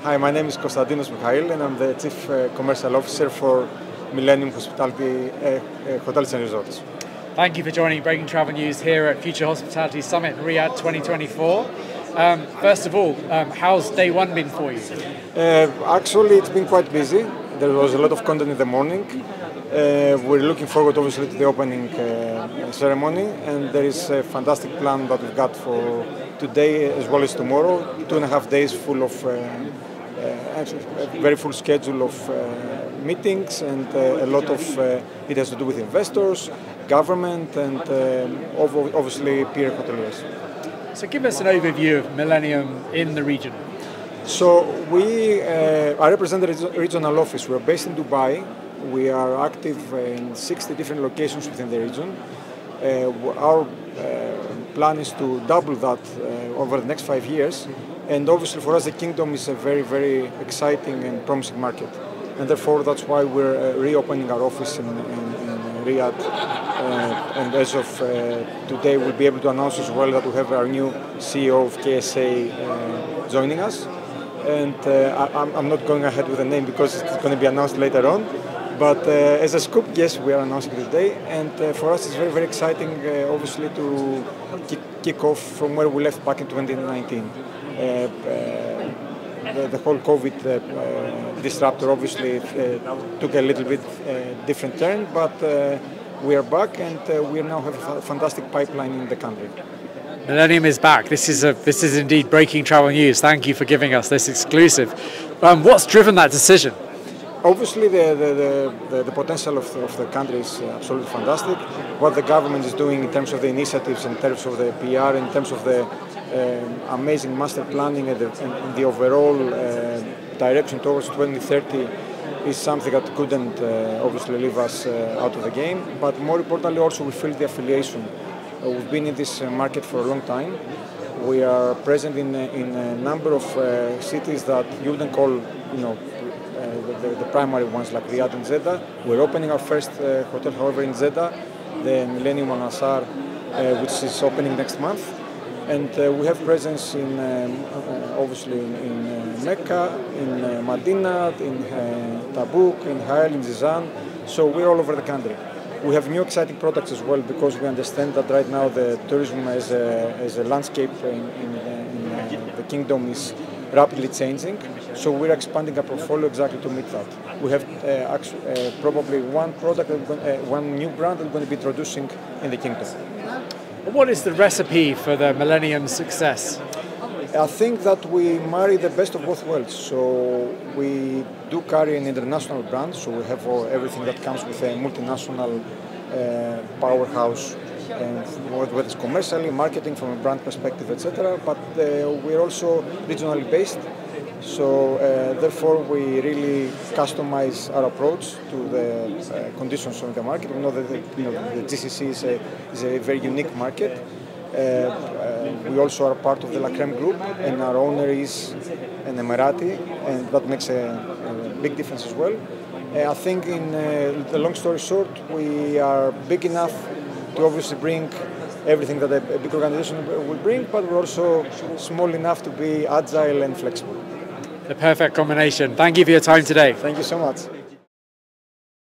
Hi, my name is Konstantinos Mikhail and I'm the Chief Commercial Officer for Millennium Hospitality Hotels and Resorts. Thank you for joining Breaking Travel News here at Future Hospitality Summit Riyadh 2024. First of all, how's day one been for you? Actually, it's been quite busy. There was a lot of content in the morning. We're looking forward, obviously, to the opening ceremony, and there is a fantastic plan that we've got for today as well as tomorrow. 2.5 days full of a very full schedule of meetings, and a lot of it has to do with investors, government, and obviously peer hoteliers. So give us an overview of Millennium in the region. So I represent the regional office. We're based in Dubai. We are active in 60 different locations within the region. Our plan is to double that over the next 5 years. And obviously for us the Kingdom is a very, very exciting and promising market. And therefore that's why we're reopening our office in Riyadh. And as of today we'll be able to announce as well that we have our new CEO of KSA joining us. And I'm not going ahead with the name because it's going to be announced later on. But as a scoop, yes, we are announcing it today. And for us it's very, very exciting, obviously, to kick off from where we left back in 2019. The whole COVID disruptor obviously took a little bit different turn, but we are back and we now have a fantastic pipeline in the country. Millennium is back. This is indeed Breaking Travel News. Thank you for giving us this exclusive. What's driven that decision? Obviously, the potential of the country is absolutely fantastic. What the government is doing in terms of the initiatives, in terms of the PR, in terms of the amazing master planning and the overall direction towards 2030 is something that couldn't obviously leave us out of the game. But more importantly, also we feel the affiliation. We've been in this market for a long time. We are present in a number of cities that you wouldn't call, the primary ones like Riyadh and Jeddah. We're opening our first hotel, however, in Jeddah, the Millennium Al Ansar, which is opening next month. And we have presence in, obviously, in Mecca, in Medina, in Tabuk, in Hail, in Jizan. So we're all over the country. We have new exciting products as well because we understand that right now the tourism as a landscape in the Kingdom is rapidly changing. So we're expanding our portfolio exactly to meet that. We have probably one product, one new brand that we're going to be introducing in the Kingdom. What is the recipe for the Millennium success? I think that we marry the best of both worlds. So we do carry an international brand, so we have everything that comes with a multinational powerhouse, and whether it's commercially, marketing from a brand perspective, etc. But we're also regionally based, so therefore we really customize our approach to the conditions of the market. We know that the GCC is a very unique market. We also are part of the La Creme Group, and our owner is an Emirati, and that makes a big difference as well. I think, in the long story short, we are big enough to obviously bring everything that a big organization will bring, but we're also small enough to be agile and flexible. The perfect combination. Thank you for your time today. Thank you so much.